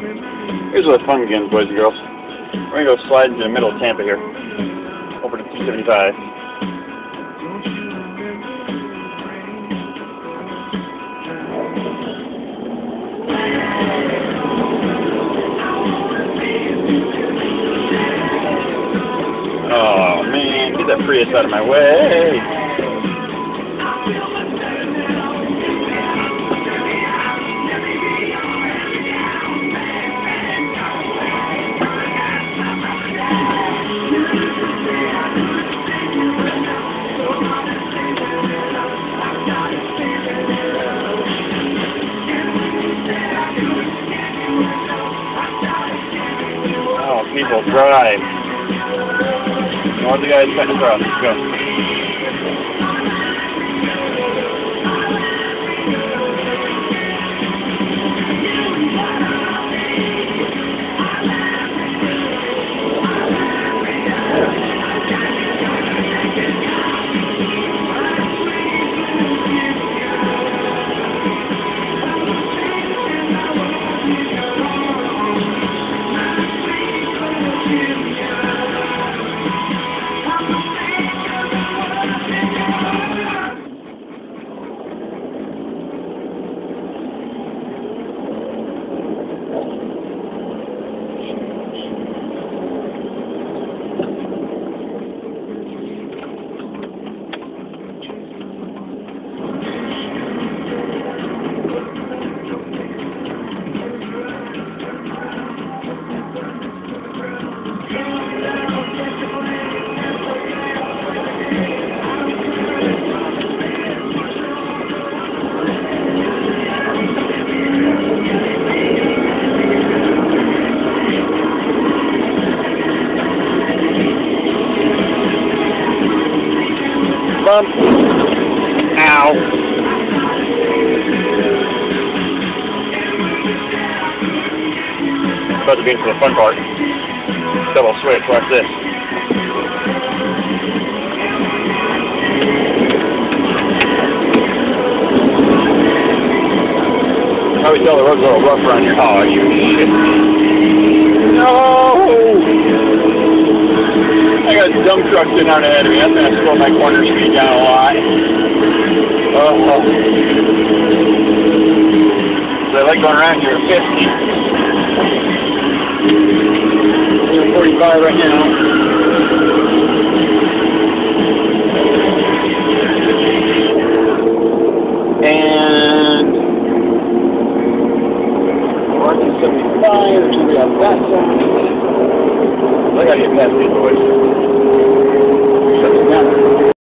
Here's where the fun begins, boys and girls. We're going to go slide into the middle of Tampa here. Over to 275. Oh man, get that Prius out of my way! Oh, people drive. All the guys cutting across. Let's go. Bump. Ow. About to be into the fun part. Double switch, watch this. I always tell the road's a little rough around here. Oh, you shit. No! I got a dump truck sitting out ahead of me. That's going to slow my corner speed down a lot. So I like going around here at 50. We're 45 right now. And 75, we got that side. I gotta get past these boys.